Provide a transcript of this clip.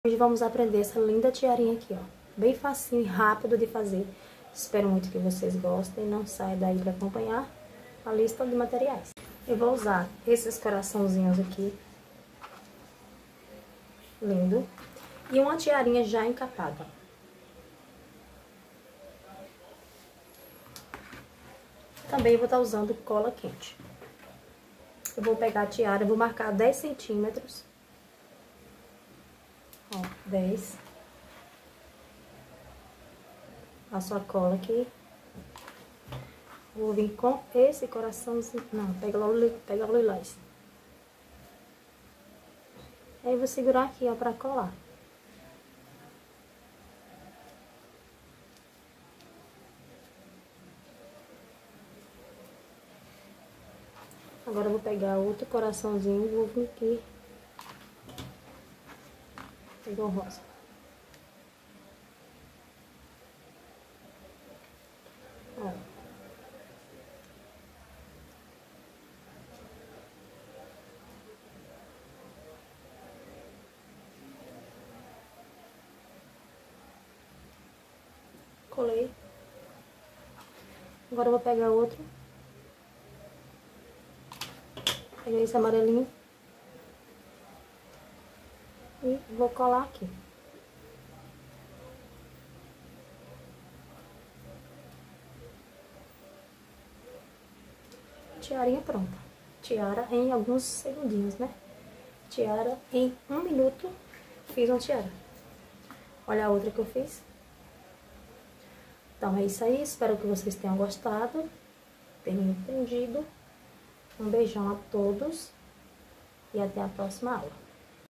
Hoje vamos aprender essa linda tiarinha aqui, ó. Bem facinho e rápido de fazer. Espero muito que vocês gostem. Não saia daí para acompanhar a lista de materiais. Eu vou usar esses coraçãozinhos aqui. Lindo. E uma tiarinha já encapada. Também vou estar usando cola quente. Eu vou pegar a tiara, vou marcar 10 centímetros. Ó, 10. Passo a cola aqui. Vou vir com esse coraçãozinho. Não, pega o lilás. Aí vou segurar aqui, ó, pra colar. Agora eu vou pegar outro coraçãozinho e vou vir aqui. Pegou o rosa. Ó. Colei. Agora eu vou pegar outro. Peguei esse amarelinho. E vou colar aqui. Tiarinha pronta. Tiara em alguns segundinhos, né? Tiara em 1 minuto. Fiz uma tiara. Olha a outra que eu fiz. Então é isso aí. Espero que vocês tenham gostado. Tenham entendido. Um beijão a todos. E até a próxima aula.